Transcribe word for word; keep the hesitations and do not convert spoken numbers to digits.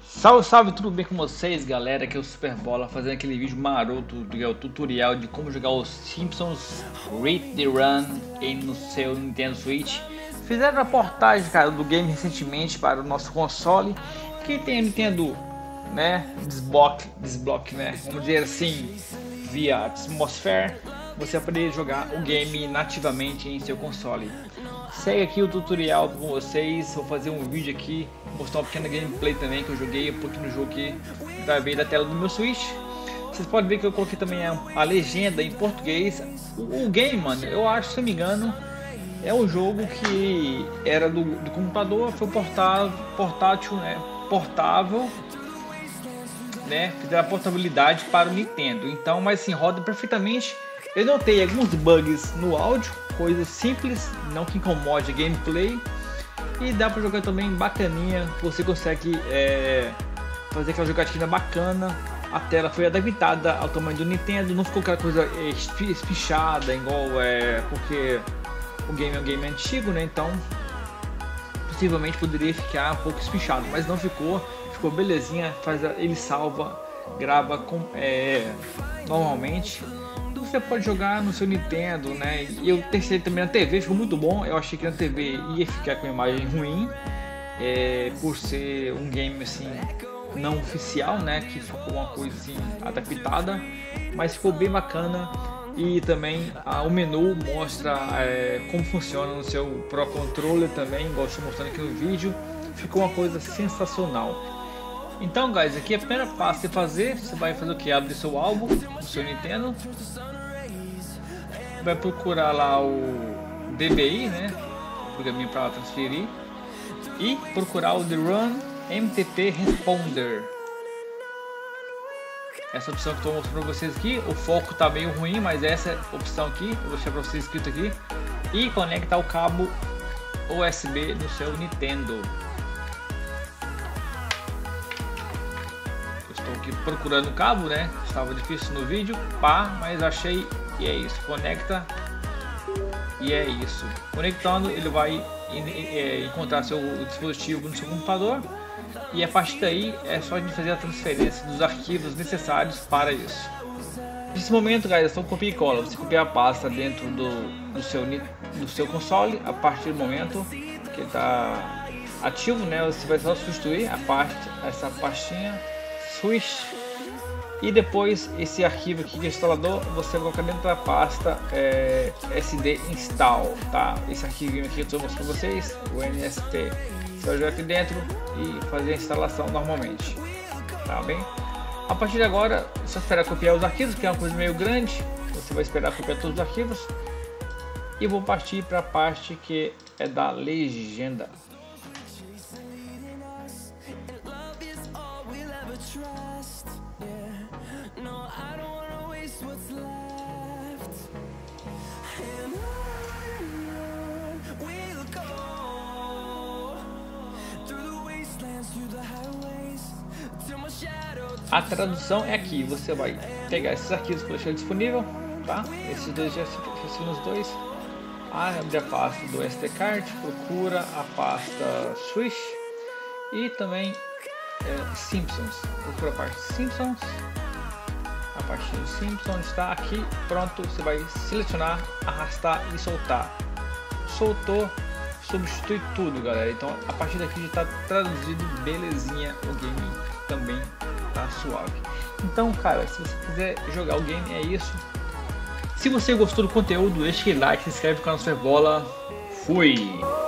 Salve, salve, tudo bem com vocês, galera? Aqui é o Superbola fazendo aquele vídeo maroto do tutorial de como jogar os Simpsons Hit the Run em, no seu Nintendo Switch. Fizeram a portagem, cara, do game recentemente para o nosso console. Quem tem a Nintendo, né, desbloque, desbloque, né, vamos dizer assim, via Atmosphere, você vai poder jogar o game nativamente em seu console. Segue aqui o tutorial com vocês, vou fazer um vídeo aqui, mostrar uma pequena gameplay também que eu joguei um pouquinho no jogo que vai ver da tela do meu Switch. Vocês podem ver que eu coloquei também a, a legenda em português. O, o game, mano, eu acho, se não me engano, é um jogo que era do, do computador, foi portátil, portátil, né, portável, né, fizeram a portabilidade para o Nintendo. Então, mas assim, roda perfeitamente. Eu notei alguns bugs no áudio, coisas simples, não que incomode a gameplay, e dá para jogar também bacaninha. Você consegue é, fazer aquela jogatina bacana. A tela foi adaptada ao tamanho do Nintendo, não ficou aquela coisa espichada, igual é, porque o game é um game antigo, né? Então possivelmente poderia ficar um pouco espichado, mas não ficou, ficou belezinha. Faz, ele salva, grava com, é, normalmente. Você pode jogar no seu Nintendo, né? E eu testei também na T V, ficou muito bom. Eu achei que na T V ia ficar com a imagem ruim, é, por ser um game assim não oficial, né? Que ficou uma coisa assim adaptada, mas ficou bem bacana. E também ah, o menu mostra é, como funciona no seu Pro Controller também, igual estou mostrando aqui no vídeo. Ficou uma coisa sensacional. Então, guys, aqui é a primeira passo de fazer. Você vai fazer o que? Abre seu álbum do seu Nintendo, vai procurar lá o D B I, né, o programinha para transferir, e procurar o The Run M T P Responder. Essa opção que estou mostrando para vocês aqui, o foco tá meio ruim, mas essa opção aqui, eu vou deixar para vocês escrito aqui, e conectar o cabo U S B no seu Nintendo. Estou aqui procurando o cabo, né? Estava difícil no vídeo, pá, mas achei, e é isso. Conecta e é isso. Conectando, ele vai encontrar seu dispositivo no seu computador, e a partir daí é só a gente fazer a transferência dos arquivos necessários para isso. Nesse momento, galera, é só copia e cola. Você copia a pasta dentro do, do, seu, do seu console. A partir do momento que ele está ativo, né, você vai só substituir a parte, essa pastinha Switch, e depois esse arquivo aqui que é instalador, você vai colocar dentro da pasta é, S D install, tá? Esse arquivo aqui eu estou mostrando para vocês, o N S T. Você vai jogar aqui dentro e fazer a instalação normalmente, tá bem? A partir de agora, é só esperar copiar os arquivos, que é uma coisa meio grande. Você vai esperar copiar todos os arquivos, e vou partir para a parte que é da legenda. A tradução é aqui. Você vai pegar esses arquivos que eu deixei disponível, tá? Esses dois já são os dois. Abre a pasta do S D card, procura a pasta Switch e também é, Simpsons. Procura a parte Simpsons. A parte do Simpsons está aqui. Pronto, você vai selecionar, arrastar e soltar. Soltou, substitui tudo, galera. Então a partir daqui já está traduzido belezinha, o game também tá suave. Então, cara, se você quiser jogar o game, é isso. Se você gostou do conteúdo, deixa aquele like, se inscreve no canal Superbola. Fui!